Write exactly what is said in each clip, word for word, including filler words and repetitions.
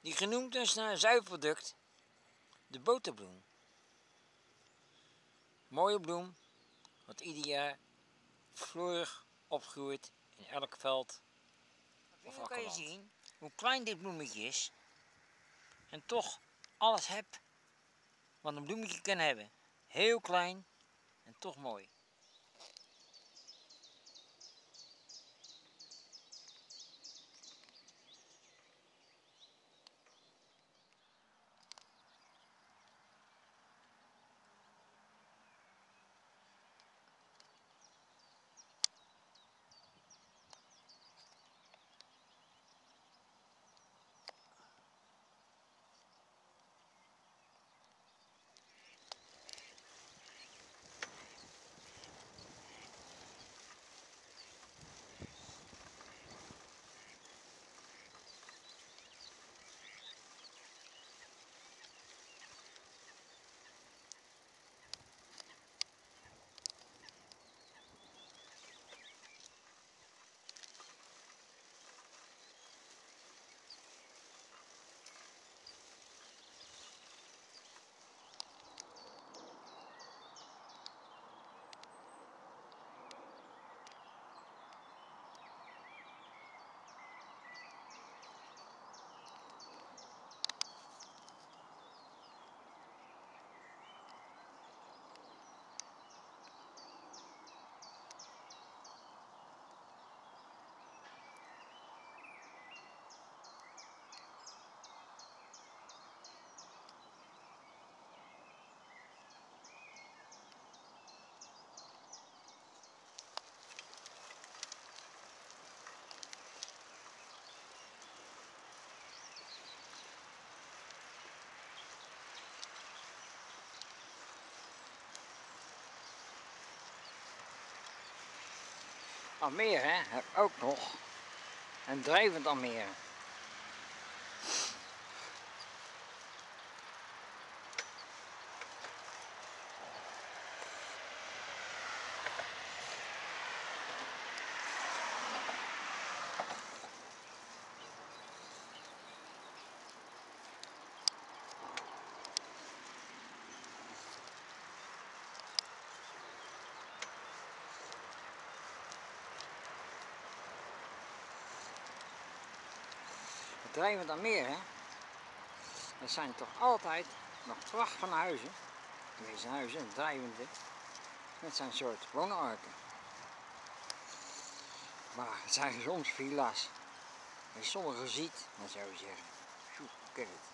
die genoemd is naar een zuivelproduct, de boterbloem. Mooie bloem, wat ieder jaar fleurig opgroeit in elk veld. Of kan je zien hoe klein dit bloemetje is en toch alles hebt wat een bloemetje kan hebben. Heel klein en toch mooi. Almere heb ik ook nog een drijvend Almere. Het drijvend Almere, dat zijn toch altijd nog pracht van huizen. Deze huizen, drijvende, met zijn soort woonarken. Maar het zijn soms villa's. En sommige ziet, dan zou je zeggen, zoek, kijk het.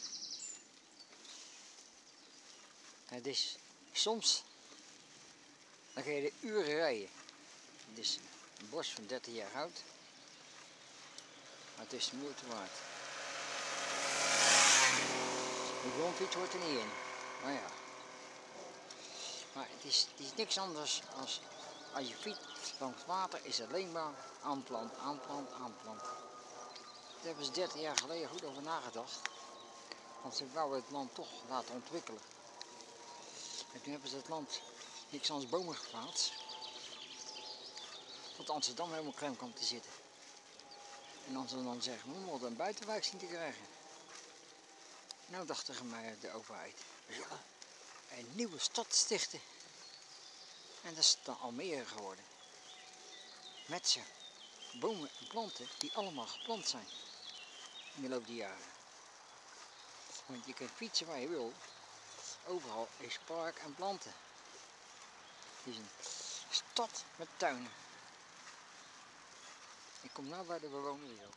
Het is soms Dan ga je er uren rijden. Het is een bos van dertig jaar oud. Maar het is de moeite waard. De grondfiets hoort er niet in. Maar ja. Maar het is, het is niks anders als als je fietst langs het water is het alleen maar aanplant, aanplant, aanplant. Daar hebben ze dertig jaar geleden goed over nagedacht. Want ze wouden het land toch laten ontwikkelen. En toen hebben ze het land niks anders bomen geplaatst. Tot Amsterdam helemaal klem kwam te zitten. En als ze dan zeggen, we moeten een buitenwijk zien te krijgen. Nou dacht tegen mij de overheid, we zullen een nieuwe stad stichten. En dat is dan Almere geworden. Met ze bomen en planten die allemaal geplant zijn. In de loop der jaren. Want je kunt fietsen waar je wil. Overal is park en planten. Het is een stad met tuinen. Ik kom nu bij de bewonerwereld.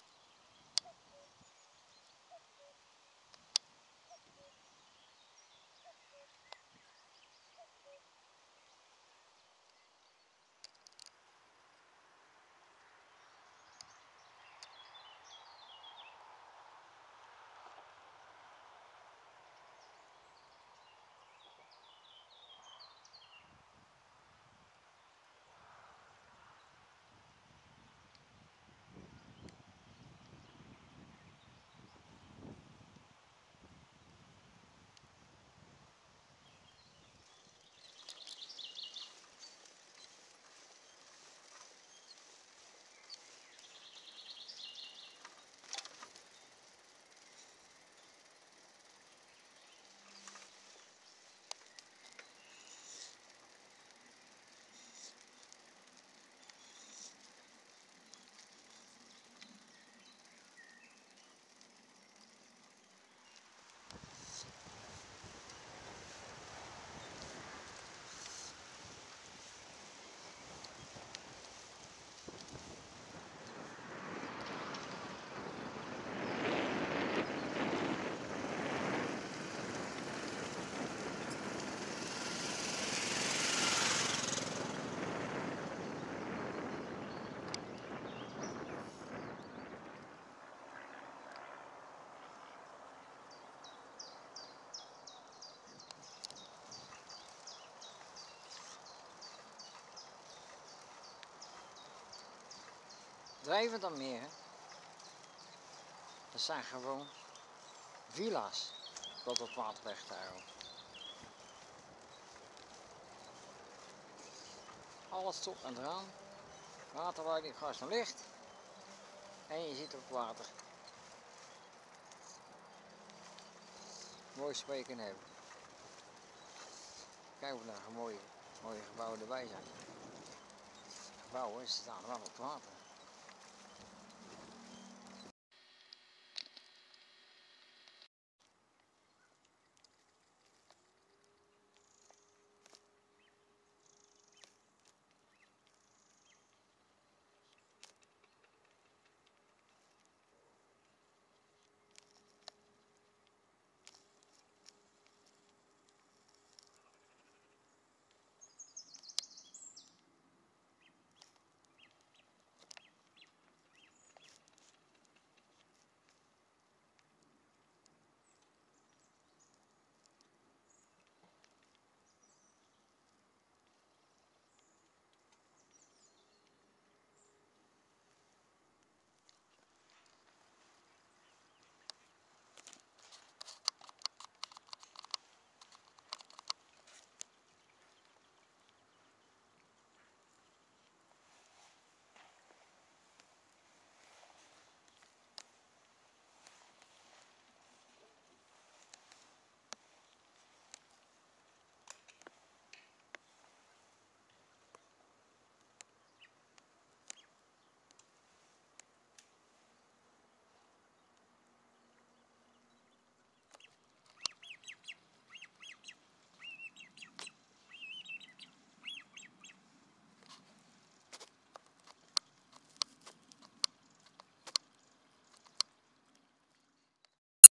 Drijvend aan meer, dat zijn gewoon villa's dat op het water weg te houden. Alles stop en eraan, waterleiding, gas en licht en je zit op het water. Mooi spreken hebben. Kijk of er mooie, mooie gebouwen erbij zijn. Gebouwen staan wel op het water.